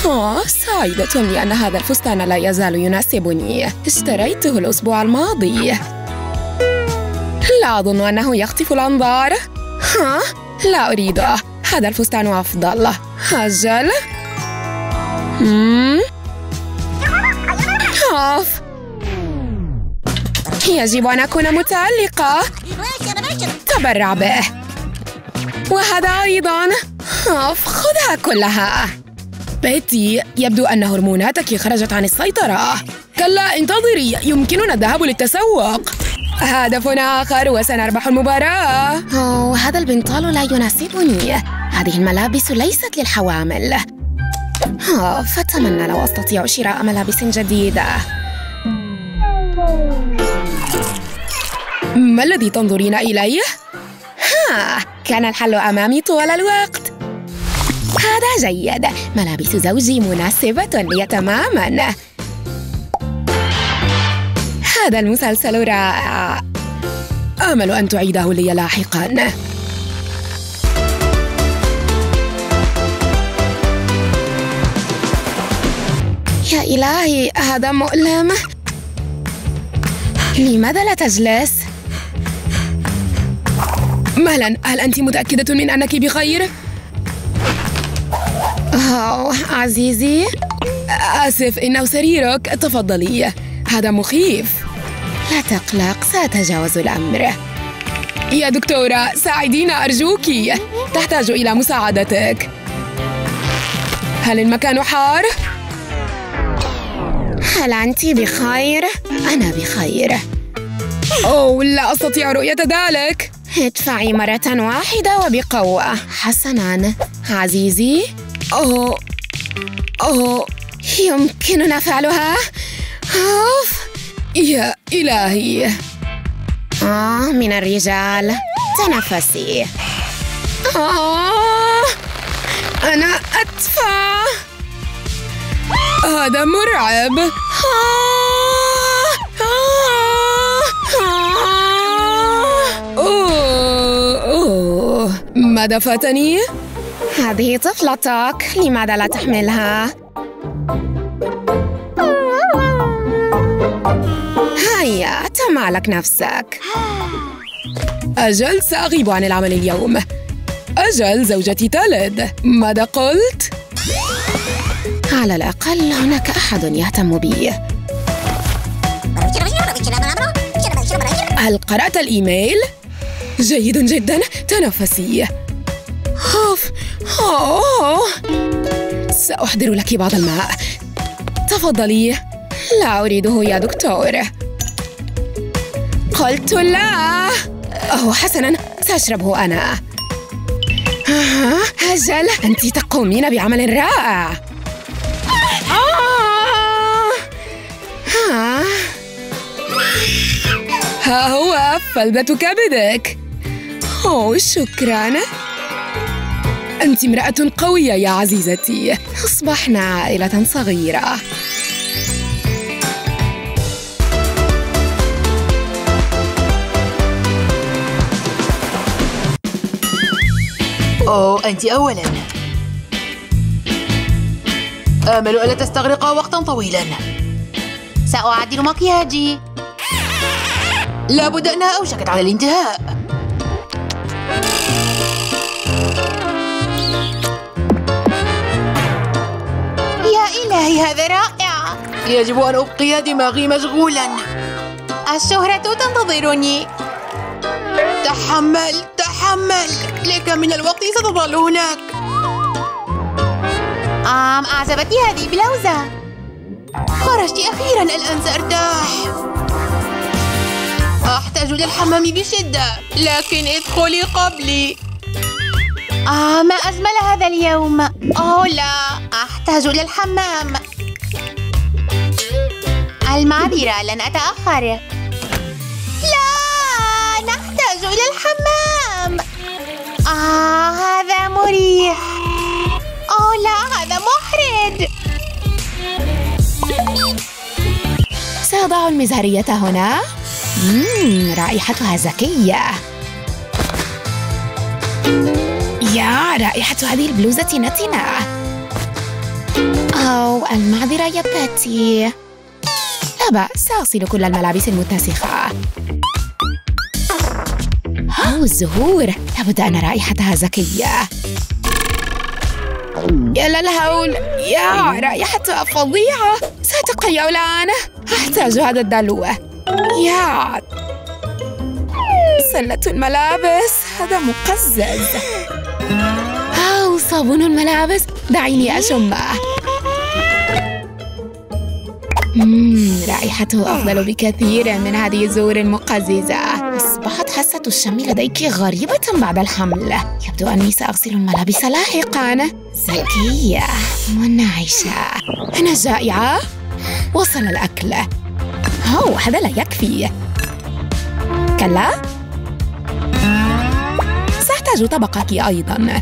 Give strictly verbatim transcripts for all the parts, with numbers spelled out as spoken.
آه سعيدة لأن هذا الفستان لا يزال يناسبني. اشتريته الأسبوع الماضي. لا أظن أنه يخطف الأنظار. ها؟ لا أريده. هذا الفستان أفضل. أجل. مم. أوف. يجب أن أكون متألقة. تبرع به. وهذا أيضاً. أوف، خذها كلها. بيتي، يبدو أن هرموناتك خرجت عن السيطرة. كلا، انتظري، يمكننا الذهاب للتسوق. هدف آخر وسنربح المباراة. أوه، هذا البنطال لا يناسبني. هذه الملابس ليست للحوامل. أوه، فأتمنى لو أستطيع شراء ملابس جديدة. ما الذي تنظرين إليه؟ ها، كان الحل أمامي طوال الوقت. هذا جيد. ملابس زوجي مناسبة لي تماماً. هذا المسلسل رائع. آمل أن تعيده لي لاحقاً. يا إلهي، هذا مؤلم. لماذا لا تجلس؟ مهلاً، هل أنت متأكدة من أنك بخير؟ أوه، عزيزي. آسف، إنه سريرك. تفضلي. هذا مخيف. لا تقلق، سأتجاوز الأمر. يا دكتورة، ساعدينا أرجوكِ. تحتاج إلى مساعدتك. هل المكان حار؟ هل أنت بخير؟ أنا بخير. أوه، لا أستطيع رؤية ذلك. ادفعي مرة واحدة وبقوة. حسناً. عزيزي. أوه أوه يمكننا فعلها؟ أوف. يا إلهي. آه من الرجال. تنفسي. آه أنا أدفع. هذا مرعب. آه آه آه أوه أوه ماذا فاتني؟ هذه طفلتك، لماذا لا تحملها؟ هيا، تمالك نفسك. أجل، سأغيب عن العمل اليوم. أجل، زوجتي تلد. ماذا قلت؟ على الأقل هناك أحد يهتم بي. هل قرأت الإيميل؟ جيد جدا، تنفسي. أوف. أوه. سأحضر لك بعض الماء. تفضلي. لا أريده يا دكتور. قلت لا. أوه حسناً، سأشربه أنا. أجل، أنت تقومين بعمل رائع. آه. ها. ها هو فلذة كبدك. أوه شكراً. أنت امرأة قوية يا عزيزتي. أصبحنا عائلة صغيرة. أوه، أنت أولاً. آمل ألا تستغرق وقتاً طويلاً. سأعدل مكياجي. لابد أنها أوشكت على الانتهاء. يا إلهي، هذا رائع. يجب أن أبقي دماغي مشغولاً. الشهرة تنتظرني. تحمل تحمل، لكم من الوقت ستظل هناك. آم أعجبتني هذه البلوزة. خرجت أخيراً، الآن سأرتاح. أحتاج للحمام بشدة، لكن ادخلي قبلي. آه ما أجمل هذا اليوم. أوه لا، أحتاج للحمام. المعذرة، لن أتأخر. لا، نحتاج إلى الحمام. آه هذا مريح. أوه لا، هذا محرج. سأضع المزهرية هنا. مم، رائحتها زكية. يا رائحة هذه البلوزة نتنة. أو المعذرة يا باتي. لا بأس، سأغسل كل الملابس المتسخة. أو الزهور، لابد أن رائحتها زكية. يا للهول، يا رائحتها فظيعة. سأتقيأ الآن. أحتاج هذا الدلو. يا سلة الملابس، هذا مقزز. أو صابون الملابس، دعيني أشمه. مم، رائحته أفضل بكثير من هذه الزهور المقززة. أصبحت حاسة الشم لديك غريبة بعد الحمل. يبدو أني سأغسل الملابس لاحقاً. ذكية منعشة. أنا جائعة. وصل الأكل. أوه، هذا لا يكفي. كلا، سأحتاج طبقك أيضاً.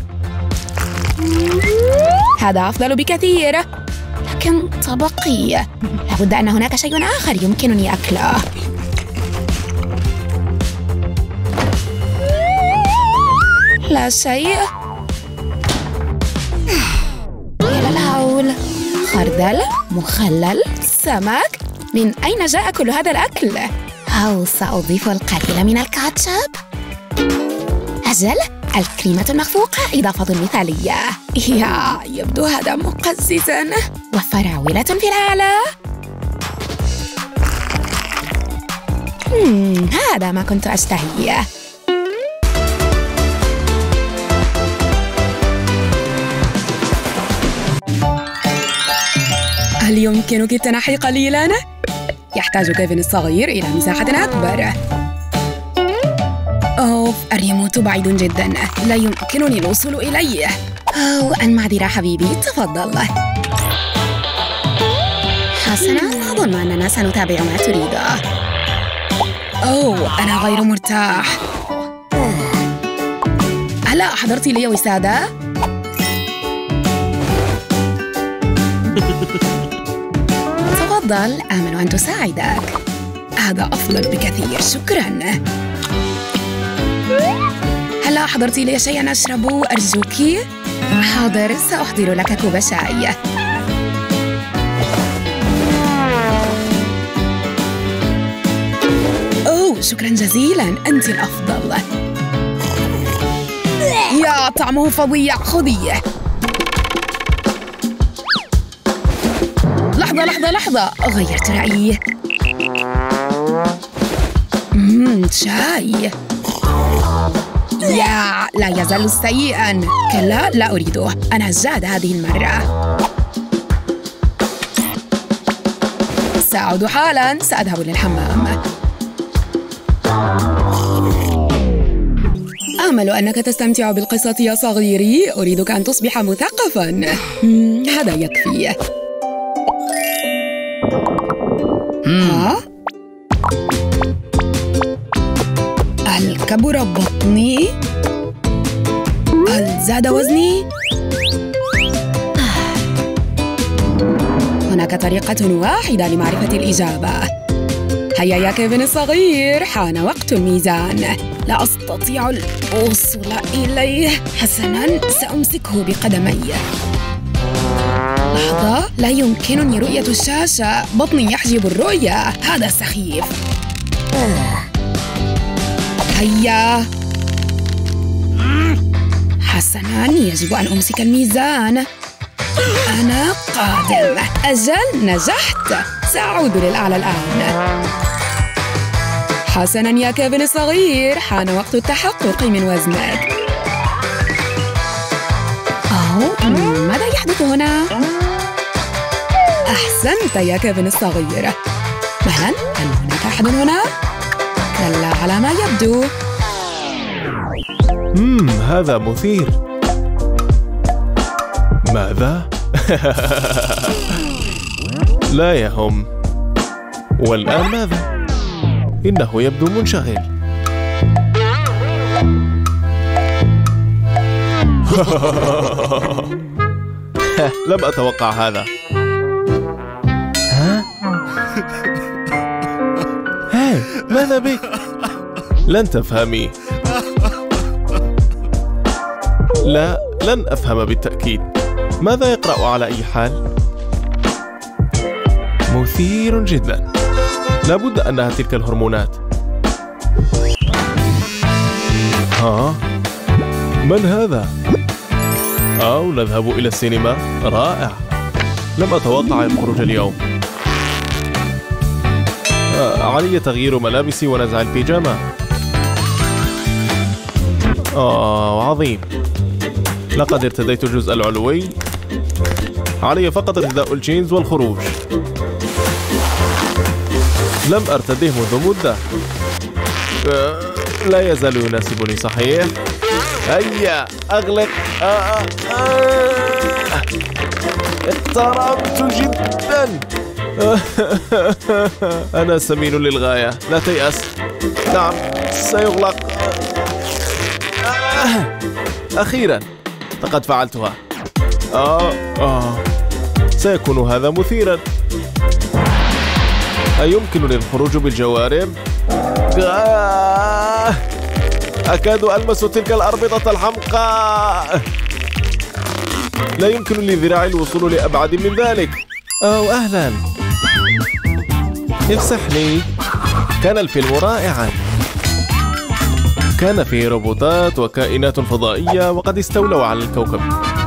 هذا أفضل بكثير، لكن طبقي. لابد أن هناك شيء آخر يمكنني أكله. لا شيء. يا للهول، خردل، مخلل، سمك. من أين جاء كل هذا الأكل؟ أو سأضيف القليل من الكاتشب. أجل، الكريمة المخفوقة إضافة مثالية. يا يبدو هذا مقززاً. وفراولة في الأعلى. مم، هذا ما كنت أشتهيه. هل يمكنك التنحي قليلاً؟ يحتاج كيفن الصغير إلى مساحة أكبر. أوف، الريموت بعيد جداً، لا يمكنني الوصول إليه. أو المعذرة حبيبي، تفضل. حسناً، أظن أننا سنتابع ما تريده. أوه، أنا غير مرتاح. هلا أحضرتي لي وسادة؟ تفضل، آمل أن تساعدك. هذا أفضل بكثير، شكراً. هلا أحضرتي لي شيئاً أشربه أرجوكي؟ حاضر، سأحضر لك كوب شاي. أوه، شكراً جزيلاً، أنت الأفضل. يا طعمه فظيع، خذيه. لحظة لحظة لحظة، غيرت رأيي. مم، شاي. يا لا يزال سيئاً. كلا، لا أريده، أنا جاد هذه المرة. سأعود حالاً، سأذهب للحمام. آمل أنك تستمتع بالقصة يا صغيري. أريدك أن تصبح مثقفاً. مم، هذا يكفي. ها؟ هل كبر بطني؟ هل زاد وزني؟ هناك طريقة واحدة لمعرفة الإجابة. هيا يا كيفن الصغير، حان وقت الميزان. لا أستطيع الوصول إليه. حسناً، سأمسكه بقدمي. لحظة، لا يمكنني رؤية الشاشة. بطني يحجب الرؤية، هذا سخيف. هيا. حسناً، يجب أن أمسك الميزان. أنا قادم. أجل، نجحت. سأعود للأعلى الآن. حسناً يا كيفن الصغير، حان وقت التحقق من وزنك. أوه، ماذا يحدث هنا؟ أحسنت يا كيفن الصغير. مهلاً، هل هناك أحد هنا؟ كلا، على ما يبدو. مم، هذا مثير. ماذا؟ لا يهم. والآن ماذا؟ إنه يبدو منشغل. لم أتوقع هذا. ها؟ هاي، ماذا بك؟ لن تفهمي. لا، لن أفهم بالتأكيد. ماذا يقرأ على أي حال؟ مثير جدا. لابد أنها تلك الهرمونات. ها؟ من هذا؟ أو نذهب إلى السينما؟ رائع. لم أتوقع الخروج اليوم. آه علي تغيير ملابسي ونزع البيجامة. آه عظيم. لقد ارتديت الجزء العلوي. علي فقط ارتداء الجينز والخروج. لم أرتديه منذ مدة. آه لا يزال يناسبني صحيح. هيا أغلق. آه آه آه. اقتربت جدا. أنا سمين للغاية. لا تيأس. نعم سيغلق. أخيرا لقد فعلتها. آه آه سيكون هذا مثيرا. أيمكنني الخروج بالجوارب؟ آه أكاد ألمس تلك الأربطة الحمقاء. لا يمكن لذراعي الوصول لأبعد من ذلك. أو أهلا. افسح لي. كان الفيلم رائعا. كان فيه روبوتات وكائنات فضائية وقد استولوا على الكوكب.